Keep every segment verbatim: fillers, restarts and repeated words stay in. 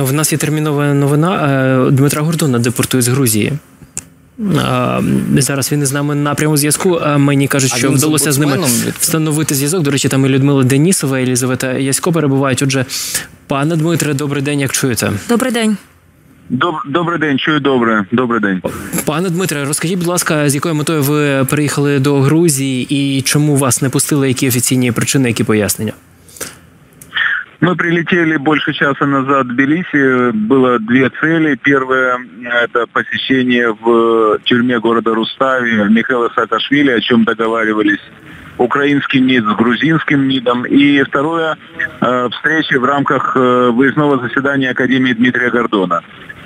В нас є термінова новина. Дмитра Гордона депортують з Грузії. Зараз він із нами на прямому зв'язку. Мені кажуть, що вдалося з ними встановити зв'язок. До речі, там і Людмила Денісова, і Єлизавета Ясько перебувають. Отже, пане Дмитре, добрий день, як чуєте? Добрий день. Добрий день, чую добре. Добрий день. Пане Дмитре, розкажіть, будь ласка, з якою метою ви приїхали до Грузії і чому вас не пустили, які офіційні причини, які пояснення? Мы прилетели больше часа назад в Тбилиси. Было две цели. Первое – это посещение в тюрьме города Рустави Михаила Саакашвили, о чем договаривались украинский МИД с грузинским МИДом. И второе – встреча в рамках выездного заседания Академии Дмитрия Гордона.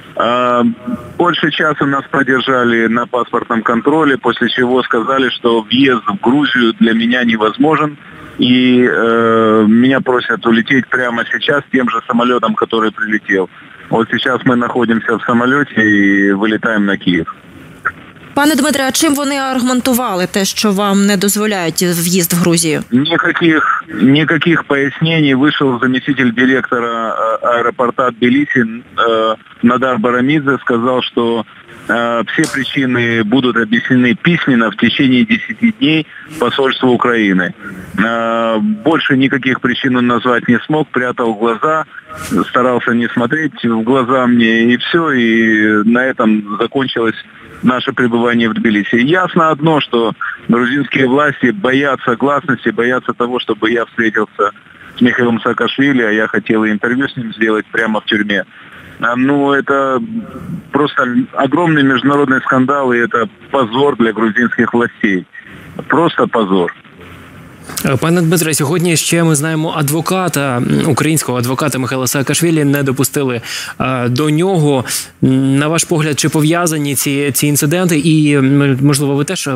Больше часа нас продержали на паспортном контроле, после чего сказали, что въезд в Грузию для меня невозможен. И э, меня просят улететь прямо сейчас тем же самолетом, который прилетел. Вот сейчас мы находимся в самолете и вылетаем на Киев. Пане Дмитре, а чим вони аргументували те, що вам не дозволяють в'їзд в Грузію? Никаких, никаких пояснений. Вышел заместитель директора аэропорта Тбилиси э, Надар Барамидзе, сказал, что э, все причины будут объяснены письменно в течение десяти дней посольству Украины. Э, больше никаких причин он назвать не смог, прятал глаза, старался не смотреть в глаза мне, и все, и на этом закончилось наше пребывание в Тбилиси. Ясно одно, что грузинские власти боятся гласности, боятся того, чтобы я встретился с Михаилом Саакашвили, а я хотел интервью с ним сделать прямо в тюрьме. Ну, это просто огромный международный скандал, и это позор для грузинских властей. Просто позор. Пане Дмитре, сьогодні ще ми знаємо адвоката, українського адвоката Михайла Саакашвілі не допустили до нього. На ваш погляд, чи пов'язані ці, ці інциденти і, можливо, ви теж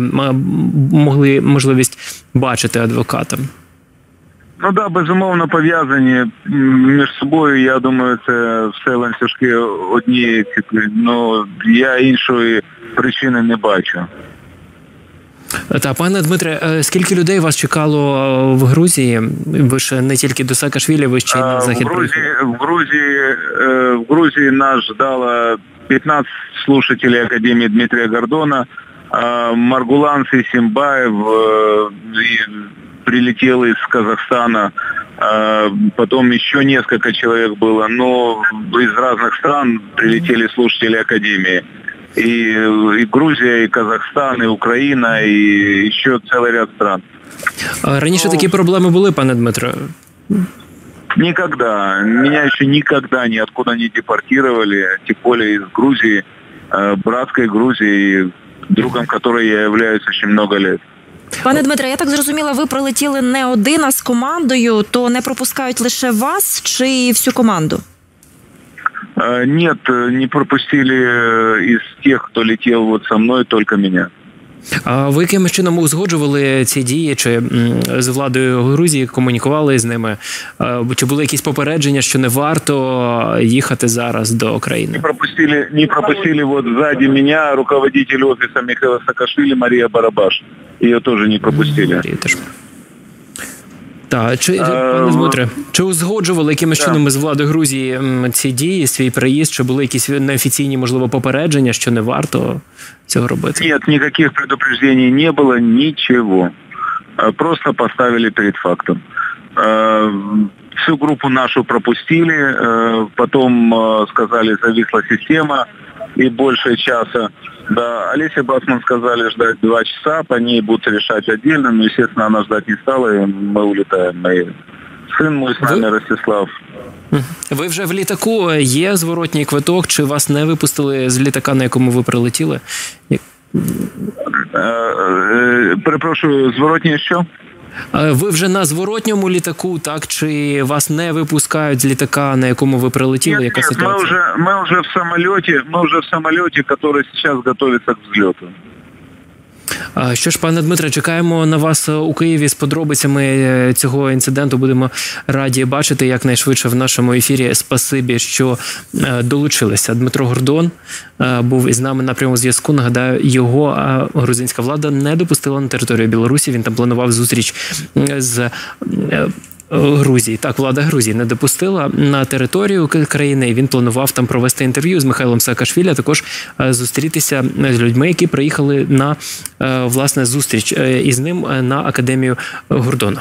могли можливість бачити адвоката? Ну да, безумовно, пов'язані між собою. Я думаю, це все ланцюжки одні, ну я іншої причини не бачу. Та, пане Дмитре, скільки людей вас чекало в Грузії? Ви ж не тільки до Саакашвілі, ви ще й на захід приїхали. В Грузии, в Грузии нас ждало пятнадцать слушателей Академии Дмитрия Гордона. Маргулан Сисимбаев прилетел из Казахстана. Потом еще несколько человек было, но из разных стран прилетели слушатели Академии. И, и Грузия, и Казахстан, и Украина, и еще целый ряд стран. Раніше такі проблеми були, пане Дмитро? Никогда. Меня еще никогда ниоткуда не депортировали, тем более из Грузии, братской Грузии, другом которой я являюсь очень много лет. Пане Дмитре, я так зрозуміла, ви прилетіли не один, а з командою, то не пропускають лише вас чи всю команду? Нет, не пропустили из тех, кто летел вот со мной, только меня. А ви якимось чином узгоджували ці дії, чи з владою Грузії комунікували з ними? Чи були якісь попередження, що не варто їхати зараз до країни? Не пропустили, не пропустили вот сзади меня руководитель офиса Михаила Саакашвили Мария Барабаш. Ее тоже не пропустили. Марія теж. Так, чи, пане Дмитре, чи узгоджували якимось да. чином з владою Грузії ці дії, свій приїзд, чи були якісь неофіційні, можливо, попередження, що не варто цього робити? Нет, никаких предупреждений не было, ничего. Просто поставили перед фактом. Всю группу нашу пропустили, потом сказали, зависла система, и больше часа. Да, Олеся Басман сказали ждать два часа, по ней будут решать отдельно, но, естественно, она ждать не стала, и мы улетаем. И сын мой с нами, Ростислав. Ви вже в літаку, є зворотній квиток, чи вас не випустили з літака, на якому ви прилетіли? Перепрошую, зворотній що? Ви вже на зворотньому літаку, так? Чи вас не випускають з літака, на якому ви прилетіли? Нет, Яка нет, ситуація? Мы уже, мы уже в самолете, мы уже в самолете, который сейчас готовится к взлету. Що ж, пане Дмитре, чекаємо на вас у Києві з подробицями цього інциденту. Будемо раді бачити якнайшвидше в нашому ефірі. Спасибі, що долучилися. Дмитро Гордон був із нами на прямому зв'язку. Нагадаю, його грузинська влада не допустила на територію Білорусі. Він там планував зустріч з Грузії. Так, влада Грузії не допустила на територію країни, і він планував там провести інтерв'ю з Михайлом Саакашвілі, а також зустрітися з людьми, які приїхали на, власне, зустріч із ним на Академію Гордона.